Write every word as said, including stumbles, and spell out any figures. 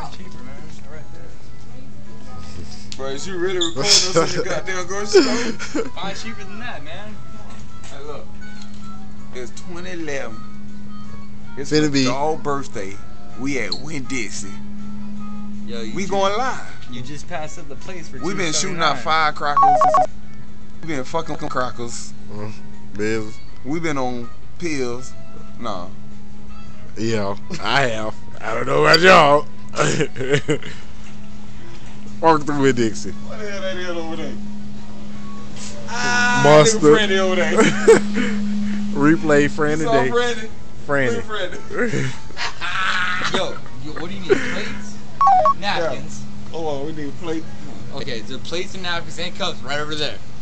cheaper, man. Right there. Bro, is you really recording us in the goddamn grocery store? Buy cheaper than that, man. Hey, look. It's twenty eleven. It's Finna a be dog birthday. We at Winn-Dixie. Yo, you We just, going live. You just passed up the place for. We been shooting out firecrackers. We been fucking crackers. uh, Biz. We been on pills. Nah. Yeah, I have. I don't know about y'all. Walk through with Dixie. What the hell that is over there? Ah, Mustard. nigga Brandy over there. Replay friend You today. saw Brandy? Franny. Brandy. Yo, yo, what do you need? Plates, napkins. Hold on, we need a plate. Okay, the plates and napkins and cups right over there.